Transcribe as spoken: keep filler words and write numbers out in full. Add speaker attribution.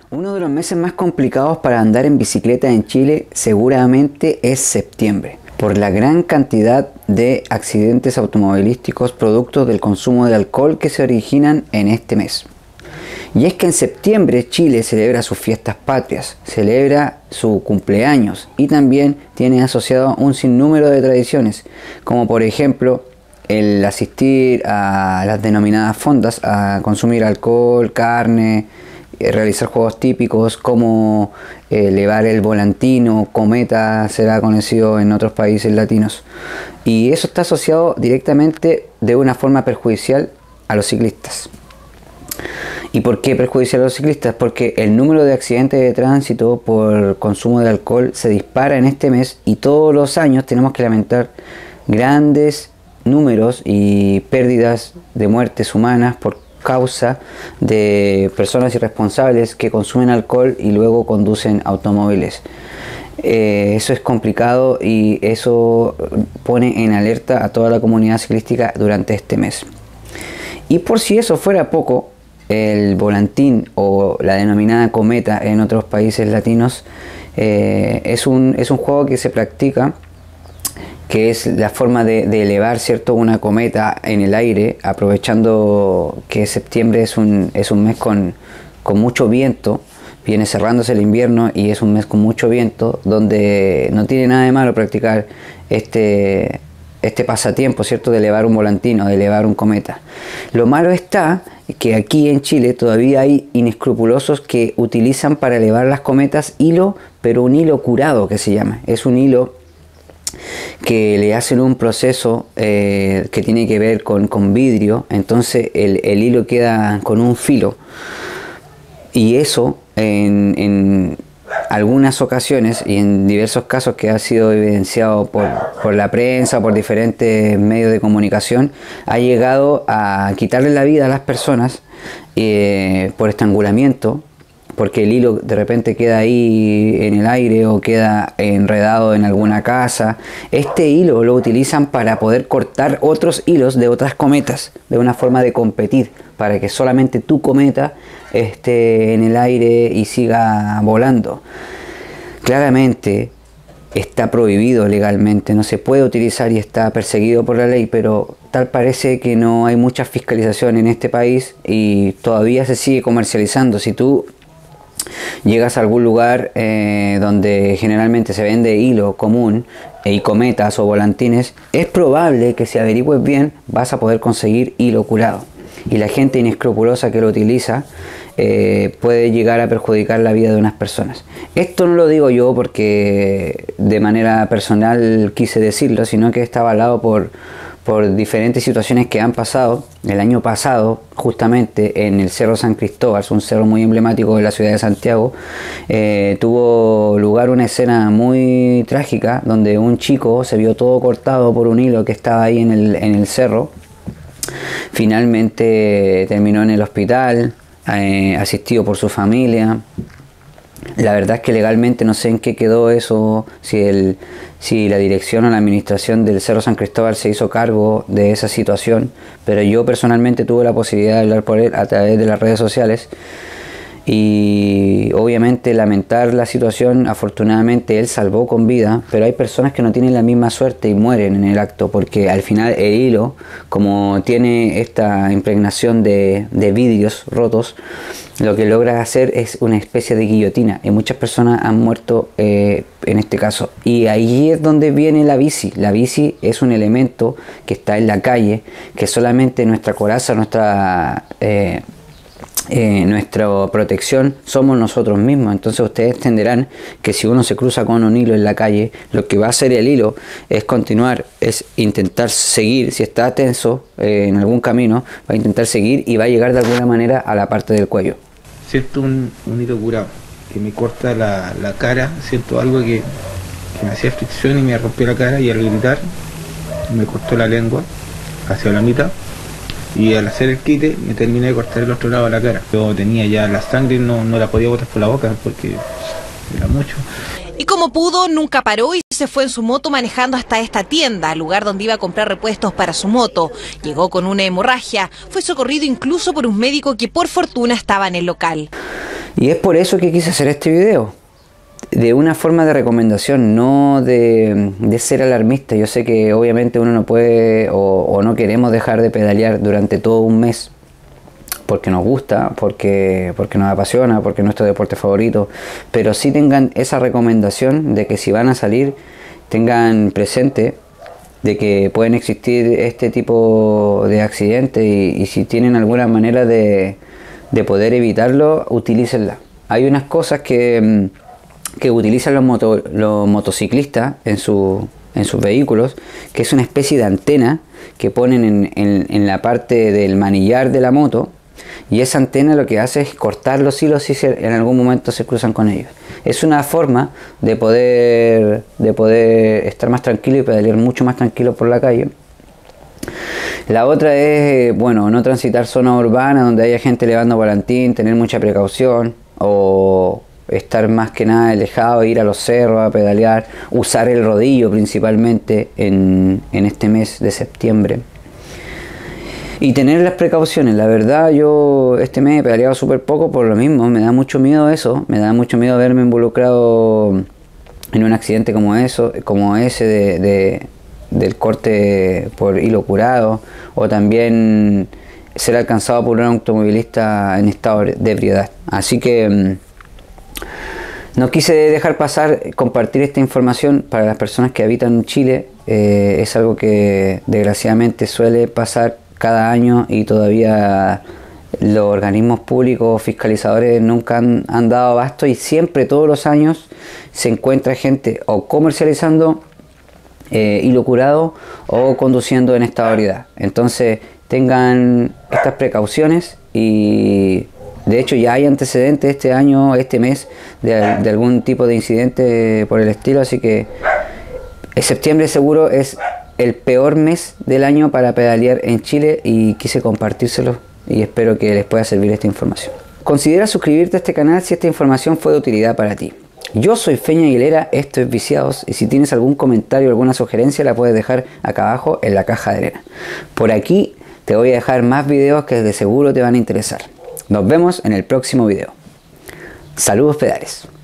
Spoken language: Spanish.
Speaker 1: Uno de los meses más complicados para andar en bicicleta en Chile seguramente es septiembre, por la gran cantidad de accidentes automovilísticos producto del consumo de alcohol que se originan en este mes. Y es que en septiembre Chile celebra sus fiestas patrias, celebra su cumpleaños y también tiene asociado un sinnúmero de tradiciones, como por ejemplo el asistir a las denominadas fondas, a consumir alcohol, carne, realizar juegos típicos como eh, elevar el volantino, cometa será conocido en otros países latinos, y eso está asociado directamente de una forma perjudicial a los ciclistas. ¿Y por qué perjudicial a los ciclistas? Porque el número de accidentes de tránsito por consumo de alcohol se dispara en este mes y todos los años tenemos que lamentar grandes números y pérdidas de muertes humanas por causa de personas irresponsables que consumen alcohol y luego conducen automóviles. Eh, eso es complicado y eso pone en alerta a toda la comunidad ciclística durante este mes. Y por si eso fuera poco, el volantín o la denominada cometa en otros países latinos eh, es, un, es un juego que se practica, que es la forma de, de elevar, ¿cierto?, una cometa en el aire, aprovechando que septiembre es un, es un mes con, con mucho viento, viene cerrándose el invierno y es un mes con mucho viento, donde no tiene nada de malo practicar este, este pasatiempo, ¿cierto?, de elevar un volantín o de elevar un cometa. Lo malo está que aquí en Chile todavía hay inescrupulosos que utilizan para elevar las cometas hilo, pero un hilo curado que se llama, es un hilo que le hacen un proceso eh, que tiene que ver con, con vidrio, entonces el, el hilo queda con un filo, y eso en, en algunas ocasiones y en diversos casos que ha sido evidenciado por, por la prensa, por diferentes medios de comunicación, ha llegado a quitarle la vida a las personas eh, por estrangulamiento, porque el hilo de repente queda ahí en el aire o queda enredado en alguna casa. Este hilo lo utilizan para poder cortar otros hilos de otras cometas, de una forma de competir, para que solamente tu cometa esté en el aire y siga volando. Claramente está prohibido legalmente, no se puede utilizar y está perseguido por la ley, pero tal parece que no hay mucha fiscalización en este país y todavía se sigue comercializando. Si tú llegas a algún lugar eh, donde generalmente se vende hilo común y cometas o volantines, es probable que si averigües bien vas a poder conseguir hilo curado, y la gente inescrupulosa que lo utiliza eh, puede llegar a perjudicar la vida de unas personas. Esto no lo digo yo porque de manera personal quise decirlo, sino que está avalado por por diferentes situaciones que han pasado. El año pasado, justamente en el Cerro San Cristóbal, un cerro muy emblemático de la ciudad de Santiago, eh, tuvo lugar una escena muy trágica donde un chico se vio todo cortado por un hilo que estaba ahí en el, en el cerro. Finalmente terminó en el hospital, eh, asistido por su familia. La verdad es que legalmente no sé en qué quedó eso, si, el, si la dirección o la administración del Cerro San Cristóbal se hizo cargo de esa situación, pero yo personalmente tuve la posibilidad de hablar por él a través de las redes sociales y obviamente lamentar la situación. Afortunadamente él salvó con vida, pero hay personas que no tienen la misma suerte y mueren en el acto, porque al final el hilo, como tiene esta impregnación de, de vidrios rotos, lo que logra hacer es una especie de guillotina y muchas personas han muerto eh, en este caso. Y ahí es donde viene la bici. La bici es un elemento que está en la calle, que solamente nuestra coraza, nuestra... Eh, Eh, nuestra protección somos nosotros mismos. Entonces ustedes entenderán que si uno se cruza con un hilo en la calle, lo que va a hacer el hilo es continuar, es intentar seguir. Si está tenso eh, en algún camino, va a intentar seguir y va a llegar de alguna manera a la parte del cuello.
Speaker 2: Siento un, un hilo curado que me corta la, la cara, siento algo que, que me hacía fricción y me rompió la cara, y al gritar me cortó la lengua hacia la mitad. Y al hacer el quite me terminé de cortar el otro lado de la cara. Yo tenía ya la sangre, no, no la podía botar por la boca porque era mucho.
Speaker 3: Y como pudo, nunca paró y se fue en su moto manejando hasta esta tienda, lugar donde iba a comprar repuestos para su moto. Llegó con una hemorragia, fue socorrido incluso por un médico que por fortuna estaba en el local.
Speaker 1: Y es por eso que quise hacer este video, de una forma de recomendación, no de, de ser alarmista. Yo sé que obviamente uno no puede o, o no queremos dejar de pedalear durante todo un mes, porque nos gusta, porque, porque nos apasiona, porque es nuestro deporte favorito, pero sí tengan esa recomendación de que si van a salir, tengan presente de que pueden existir este tipo de accidentes y, y si tienen alguna manera de, de poder evitarlo, utilícenla. Hay unas cosas que, que utilizan los, moto, los motociclistas en, su, en sus vehículos, que es una especie de antena que ponen en, en, en la parte del manillar de la moto, y esa antena lo que hace es cortar los hilos si se, en algún momento se cruzan con ellos. Es una forma de poder, de poder estar más tranquilo y pedalear mucho más tranquilo por la calle. La otra es, bueno, no transitar zonas urbanas donde haya gente levando volantín, tener mucha precaución, o estar más que nada alejado, ir a los cerros a pedalear, usar el rodillo principalmente en, en este mes de septiembre. Y tener las precauciones. La verdad, yo este mes he pedaleado súper poco por lo mismo. Me da mucho miedo eso. Me da mucho miedo verme involucrado en un accidente como eso, como ese de, de, del corte por hilo curado. O también ser alcanzado por un automovilista en estado de ebriedad. Así que no quise dejar pasar compartir esta información para las personas que habitan en Chile. Eh, es algo que desgraciadamente suele pasar cada año y todavía los organismos públicos fiscalizadores nunca han, han dado abasto, y siempre todos los años se encuentra gente o comercializando eh, hilo curado o conduciendo en estado de ebriedad. Entonces tengan estas precauciones, y de hecho ya hay antecedentes este año, este mes, de, de algún tipo de incidente por el estilo, así que en septiembre seguro es el peor mes del año para pedalear en Chile, y quise compartírselo y espero que les pueda servir esta información. Considera suscribirte a este canal si esta información fue de utilidad para ti. Yo soy Feña Aguilera, esto es Viciados, y si tienes algún comentario o alguna sugerencia la puedes dejar acá abajo en la caja de arena. Por aquí te voy a dejar más videos que de seguro te van a interesar. Nos vemos en el próximo video. Saludos pedales.